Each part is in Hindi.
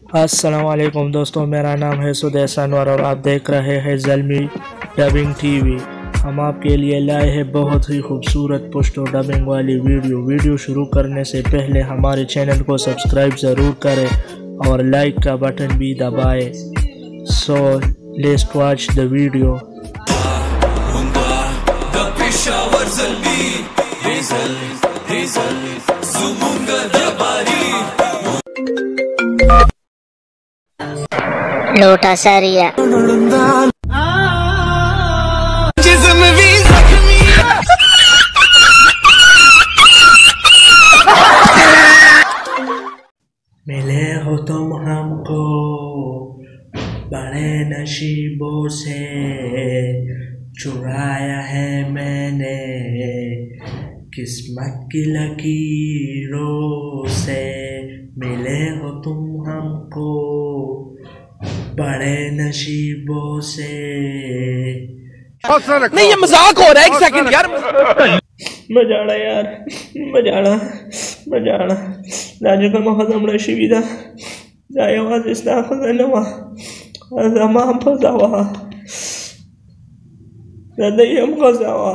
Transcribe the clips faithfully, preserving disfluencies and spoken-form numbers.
अस्सलामुअलैकुम दोस्तों, मेरा नाम है सुदेश अनवर और आप देख रहे हैं ज़ल्मी डबिंग टीवी। हम आपके लिए लाए हैं बहुत ही खूबसूरत पश्तो डबिंग वाली वीडियो। वीडियो शुरू करने से पहले हमारे चैनल को सब्सक्राइब ज़रूर करें और लाइक का बटन भी दबाएं। So let's watch the video. लोटा सारिया मिले हो तुम हमको बड़े नसीबों से, चुराया है मैंने किस्मत की लकीरों से। मिले हो तुम हमको बड़े नसीबों से। नहीं, ये मजाक हो रहा है। एक सेकंड यार, मजाड़ा यार, मजाड़ा मजाड़ा राजू महदम रशीदा जायवाज इस्लाम नवा ज़माम फजावा ज़दयम खजावा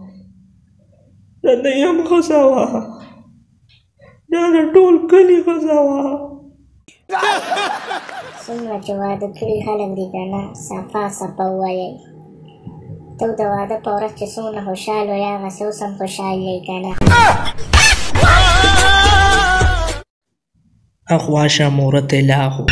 ज़दयम खजावा जाना टोल कली खजावा semua jawab kiri halam di kana safa sapa wayai tu dawada poras cisuna hoshalo ya ngasih usam hoshalo kana akhwasha murat lahu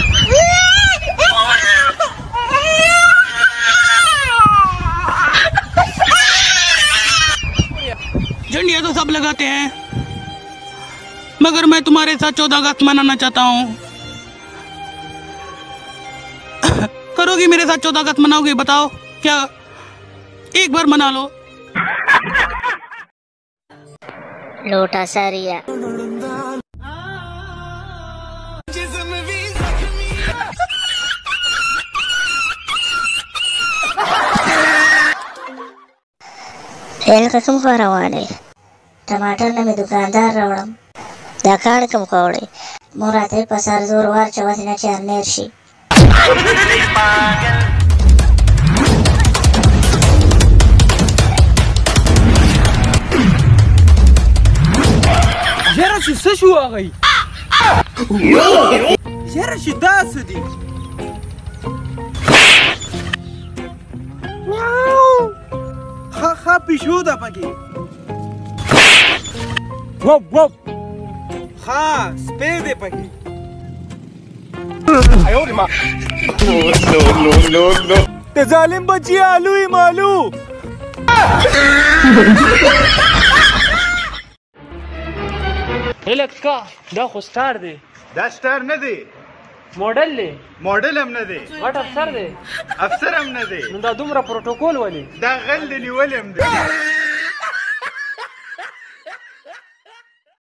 झंडिया तो सब लगाते हैं, मगर मैं तुम्हारे साथ चौदह अगस्त मनाना चाहता हूँ। करोगी मेरे साथ चौदह अगस्त मनाओगी? बताओ, क्या एक बार मना लो। लोटा सारिया हेल कसम खरवाले टमाटर ने दुकानदार रवड़म दाखाड़ कम कोड़े मोराते पसार जोर वार चवथिना चार नेरशी यार शिद्दत शू आ गई यार, शिद्दत से दी खा खा पिशू दा पकी वो वो खा स्पे दे पकी। आयो रे मां, नो नो नो नो ते जालिम बच्ची आलू ही मालू। हेलेक्स का दा खो स्टार दे, दा स्टार न दे, मॉडल ले मॉडल हम न दे, वट अफसर दे, अफसर हम न दे, दा दुमरा प्रोटोकॉल वाली दा गल दे ولم दे।